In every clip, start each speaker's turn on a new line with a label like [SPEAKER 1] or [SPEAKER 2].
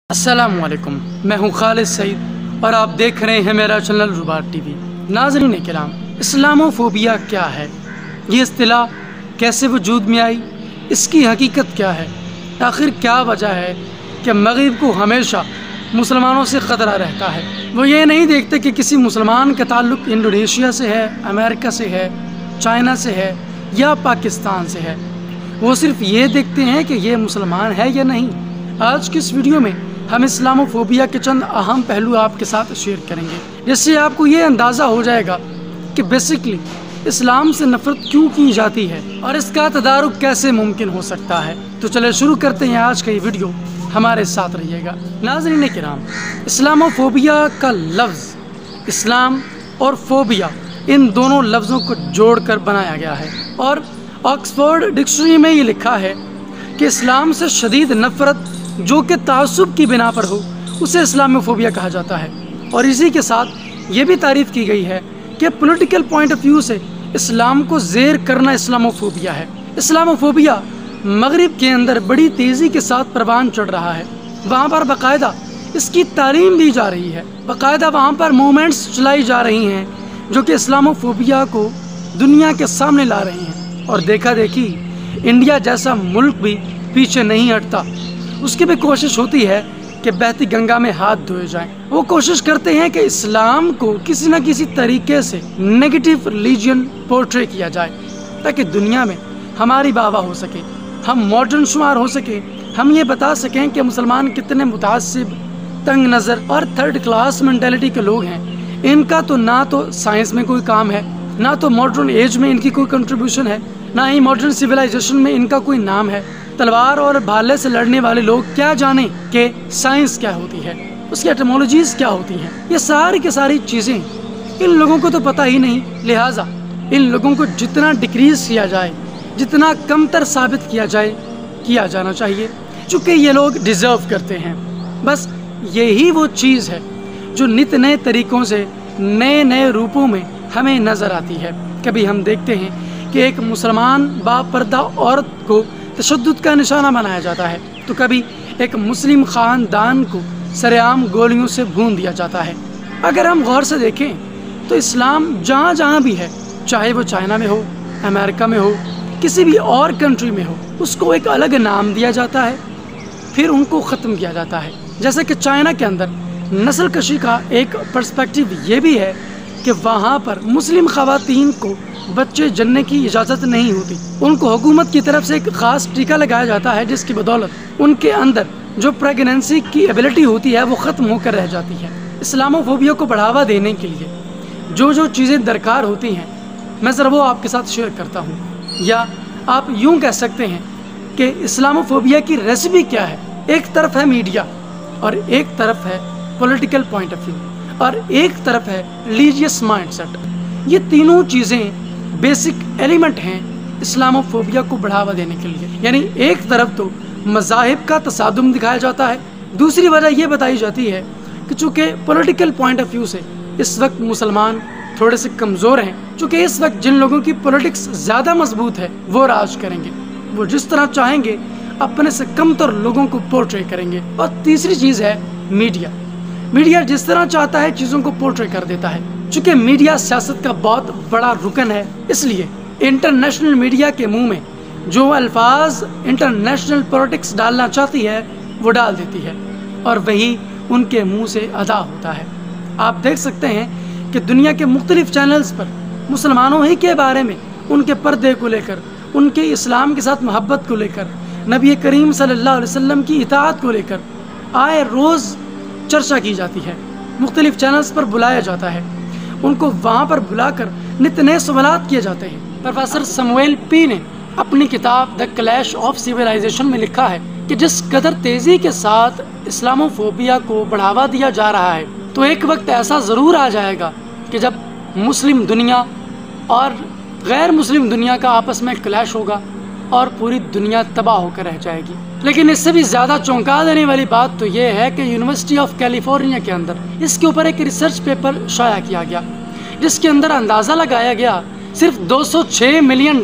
[SPEAKER 1] السلام علیکم، میں ہوں خالد سعید اور آپ دیکھ رہے ہیں میرا چینل روبات ٹی وی۔ ناظرین کرام، اسلاموفوبیا کیا ہے؟ یہ اصطلاح کیسے وجود میں آئی؟ اس کی حقیقت کیا ہے؟ آخر کیا وجہ ہے کہ مغرب کو ہمیشہ مسلمانوں سے خطرہ رہتا ہے؟ وہ یہ نہیں دیکھتے کہ کسی مسلمان کا تعلق انڈونیشیا سے ہے، امریکہ سے ہے، چائنا سے ہے یا پاکستان سے ہے۔ وہ صرف یہ دیکھتے ہیں کہ یہ مسلمان ہے یا نہیں۔ آج کی اس ویڈیو میں ہم اسلاموفوبیا کے چند اہم پہلو آپ کے ساتھ شیئر کریں گے، جس سے آپ کو یہ اندازہ ہو جائے گا کہ بیسکلی اسلام سے نفرت کیوں کی جاتی ہے اور اس کا تدارک کیسے ممکن ہو سکتا ہے۔ تو چلے شروع کرتے ہیں آج کا یہ ویڈیو، ہمارے ساتھ رہیے گا۔ ناظرین کرام، اسلاموفوبیا کا لفظ اسلام اور فوبیا ان دونوں لفظوں کو جوڑ کر بنایا گیا ہے، اور آکسفورڈ ڈکشنری میں یہ لکھا ہے کہ اسلام سے شدید نفرت جو کہ تعصب کی بنا پر ہو اسے اسلاموفوبیا کہا جاتا ہے۔ اور اسی کے ساتھ یہ بھی تعریف کی گئی ہے کہ پولیٹیکل پوائنٹ آف ویو سے اسلام کو زیر کرنا اسلاموفوبیا ہے۔ اسلاموفوبیا مغرب کے اندر بڑی تیزی کے ساتھ پروان چڑھ رہا ہے۔ وہاں پر باقاعدہ اس کی تعلیم دی جا رہی ہے، باقاعدہ وہاں پر موومنٹس چلائی جا رہی ہیں جو کہ اسلاموفوبیا کو دنیا کے سامنے لا رہی ہیں۔ اور دیکھا دیکھی انڈیا جیسا ملک بھی پیچھے نہیں ہٹتا، اس کی بھی کوشش ہوتی ہے کہ بہتی گنگا میں ہاتھ دھوئے جائیں۔ وہ کوشش کرتے ہیں کہ اسلام کو کسی نہ کسی طریقے سے نیگیٹو ریلیجن پورٹری کیا جائے تاکہ دنیا میں ہماری واہ واہ ہو سکے، ہم ماڈرن شمار ہو سکیں، ہم یہ بتا سکیں کہ مسلمان کتنے متعصب، تنگ نظر اور تھرڈ کلاس مینٹیلٹی کے لوگ ہیں۔ ان کا تو نہ تو سائنس میں کوئی کام ہے، نہ تو ماڈرن ایج میں ان کی کوئی کنٹریبیوشن ہے، نہ ہی ماڈرن سویلائزیشن میں ان کا کوئی نام ہے۔ تلوار اور بھالے سے لڑنے والے لوگ کیا جانیں کہ سائنس کیا ہوتی ہے، اس کی ایٹمولوجیز کیا ہوتی ہیں۔ یہ ساری کی ساری چیزیں ان لوگوں کو تو پتہ ہی نہیں، لہٰذا ان لوگوں کو جتنا ڈکریز کیا جائے، جتنا کمتر ثابت کیا جائے، کیا جانا چاہیے، چونکہ یہ لوگ ڈیزرو کرتے ہیں۔ بس یہی وہ چیز ہے جو نت نئے طریقوں سے نئے نئے روپوں میں ہمیں نظر آتی ہے۔ کبھی ہم دیکھتے ہیں کہ ایک مسلمان با پردہ عورت کو تشدد کا نشانہ بنایا جاتا ہے، تو کبھی ایک مسلم خاندان کو سر عام گولیوں سے بھون دیا جاتا ہے۔ اگر ہم غور سے دیکھیں تو اسلام جہاں جہاں بھی ہے، چاہے وہ چائنا میں ہو، امریکہ میں ہو، کسی بھی اور کنٹری میں ہو، اس کو ایک الگ نام دیا جاتا ہے، پھر ان کو ختم کیا جاتا ہے۔ جیسے کہ چائنا کے اندر نسل کشی کا ایک پرسپیکٹیو یہ بھی ہے کہ وہاں پر مسلم خواتین کو بچے جننے کی اجازت نہیں ہوتی، ان کو حکومت کی طرف سے ایک خاص ٹیکہ لگایا جاتا ہے جس کی بدولت ان کے اندر جو پریگننسی کی ایبلٹی ہوتی ہے وہ ختم ہو کر رہ جاتی ہے۔ اسلاموفوبیا کو بڑھاوا دینے کے لیے جو چیزیں درکار ہوتی ہیں میں ذرا وہ آپ کے ساتھ شیئر کرتا ہوں، یا آپ یوں کہہ سکتے ہیں کہ اسلاموفوبیا کی ریسیپی کیا ہے۔ ایک طرف ہے میڈیا، اور ایک طرف ہے پولیٹیکل پوائنٹ آف ویو، اور ایک طرف ہے ریلیجیس مائنڈ سیٹ۔ یہ تینوں چیزیں بیسک ایلیمنٹ ہیں اسلاموفوبیا کو بڑھاوا دینے کے لیے۔ یعنی ایک طرف تو مذاہب کا تصادم دکھایا جاتا ہے، دوسری وجہ یہ بتائی جاتی ہے کہ چونکہ پولیٹیکل پوائنٹ آف ویو سے اس وقت مسلمان تھوڑے سے کمزور ہیں، چونکہ اس وقت جن لوگوں کی پولیٹکس زیادہ مضبوط ہے وہ راج کریں گے، وہ جس طرح چاہیں گے اپنے سے کم تر لوگوں کو پورٹری کریں گے۔ اور تیسری چیز ہے میڈیا۔ میڈیا جس طرح چاہتا ہے چیزوں کو پورٹری کر دیتا ہے۔ چونکہ میڈیا سیاست کا بہت بڑا رکن ہے، اس لیے انٹرنیشنل میڈیا کے منہ میں جو الفاظ انٹرنیشنل پولیٹکس ڈالنا چاہتی ہے وہ ڈال دیتی ہے، اور وہی ان کے منہ سے ادا ہوتا ہے۔ آپ دیکھ سکتے ہیں کہ دنیا کے مختلف چینلز پر مسلمانوں ہی کے بارے میں، ان کے پردے کو لے کر، ان کے اسلام کے ساتھ محبت کو لے کر، نبی کریم صلی اللہ علیہ وسلم کی اطاعت کو لے کر آئے روز چرچا کی جاتی ہے، مختلف چینلز پر بلایا جاتا ہے، ان کو وہاں پر بلا کر نت نئے سوالات کیے جاتے ہیں۔ پروفیسر سمویل پی نے اپنی کتاب دی کلیش آف سویلائزیشن میں لکھا ہے کہ جس قدر تیزی کے ساتھ اسلاموفوبیا کو بڑھاوا دیا جا رہا ہے، تو ایک وقت ایسا ضرور آ جائے گا کہ جب مسلم دنیا اور غیر مسلم دنیا کا آپس میں کلیش ہوگا اور پوری دنیا تباہ ہو کر رہ جائے گی۔ لیکن اس سے بھی زیادہ چونکا دینے والی بات تو یہ ہے کہ یونیورسٹی آف کیلیفورنیا کے اندر اس کے اوپر ایک ریسرچ پیپر شائع کیا گیا، جس کے اندر اندازہ لگایا گیا صرف $206 ملین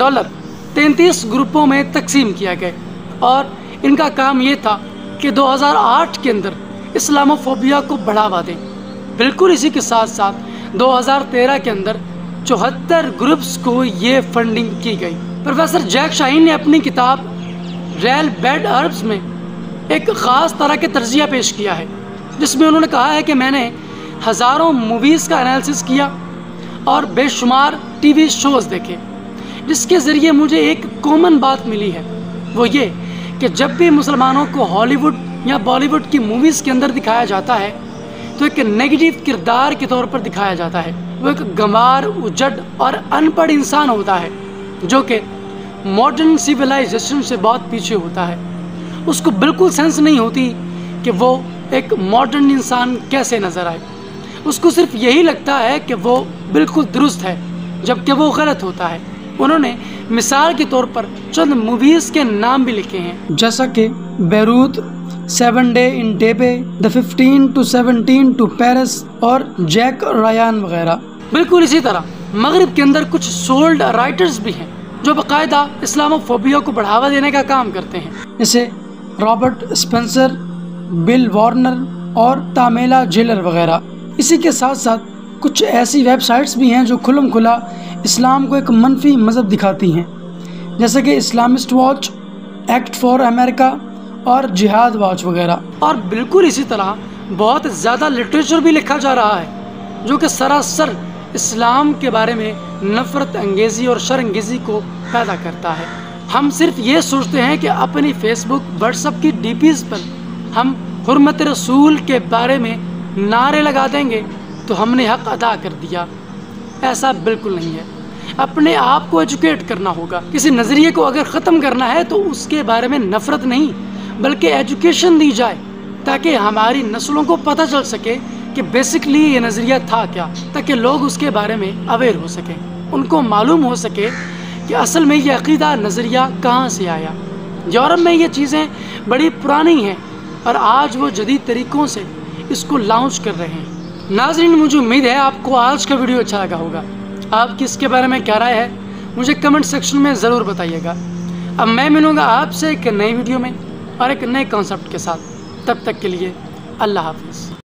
[SPEAKER 1] 33 گروپوں میں تقسیم کیا گئے، اور ان کا کام یہ تھا کہ 2008 کے اندر اسلاموفوبیا کو بڑھاوا دیں۔ بالکل اسی کے ساتھ ساتھ 2013 کے اندر 74 گروپس کو یہ فنڈنگ کی گئی۔ پروفیسر جیک شاہین نے اپنی کتاب ریل بیڈ اربس میں ایک خاص طرح کے تجزیہ پیش کیا ہے، جس میں انہوں نے کہا ہے کہ میں نے ہزاروں موویز کا انالیسس کیا اور بے شمار ٹی وی شوز دیکھے، جس کے ذریعے مجھے ایک کامن بات ملی ہے، وہ یہ کہ جب بھی مسلمانوں کو ہالی ووڈ یا بالی ووڈ کی موویز کے اندر دکھایا جاتا ہے تو ایک نیگیٹو کردار کے طور پر دکھایا جاتا ہے۔ وہ ایک گنوار، اجڑ اور ان پڑھ انسان ہوتا ہے جو کہ ماڈرن سویلائزیشن سے بہت پیچھے ہوتا ہے۔ اس کو بالکل سینس نہیں ہوتی کہ وہ ایک ماڈرن انسان کیسے نظر آئے۔ اس کو صرف یہی لگتا ہے کہ وہ بالکل درست ہے جبکہ وہ غلط ہوتا ہے۔ انہوں نے مثال کے طور پر چند موویز کے نام بھی لکھے ہیں، جیسا کہ Beirut, 7 Day in Debe، The 15 to 17 to Paris اور جیک رایان وغیرہ۔ بالکل اسی طرح مغرب کے اندر کچھ سولڈ رائٹرز بھی ہیں جو باقاعدہ اسلاموفوبیا کو بڑھاوا دینے کا کام کرتے ہیں، جیسے رابرٹ اسپینسر، بل وارنر اور تامیلا جیلر وغیرہ۔ اسی کے ساتھ ساتھ کچھ ایسی ویب سائٹس بھی ہیں جو کھلم کھلا اسلام کو ایک منفی مذہب دکھاتی ہیں، جیسے کہ Islamist Watch, Act for America اور جہاد واچ وغیرہ۔ اور بالکل اسی طرح بہت زیادہ لٹریچر بھی لکھا جا رہا ہے جو کہ سراسر اسلام کے بارے میں نفرت انگیزی اور شرانگیزی کو پیدا کرتا ہے۔ ہم صرف یہ سوچتے ہیں کہ اپنی فیس بک، واٹس ایپ کی ڈی پیز پر ہم حرمت رسول کے بارے میں نعرے لگا دیں گے تو ہم نے حق ادا کر دیا۔ ایسا بالکل نہیں ہے۔ اپنے آپ کو ایجوکیٹ کرنا ہوگا۔ کسی نظریے کو اگر ختم کرنا ہے تو اس کے بارے میں نفرت نہیں بلکہ ایجوکیشن دی جائے، تاکہ ہماری نسلوں کو پتہ چل سکے کہ بیسکلی یہ نظریہ تھا کیا، تاکہ لوگ اس کے بارے میں اویئر ہو سکیں، ان کو معلوم ہو سکے کہ اصل میں یہ عقیدہ نظریہ کہاں سے آیا۔ یورپ میں یہ چیزیں بڑی پرانی ہیں اور آج وہ جدید طریقوں سے اس کو لانچ کر رہے ہیں۔ ناظرین، مجھے امید ہے آپ کو آج کا ویڈیو اچھا لگا ہوگا۔ آپ کی اس کے بارے میں کیا رائے ہے مجھے کمنٹ سیکشن میں ضرور بتائیے گا۔ اب میں ملوں گا آپ سے ایک نئی ویڈیو میں اور ایک نئے کانسیپٹ کے ساتھ۔ تب تک کے لیے اللہ حافظ۔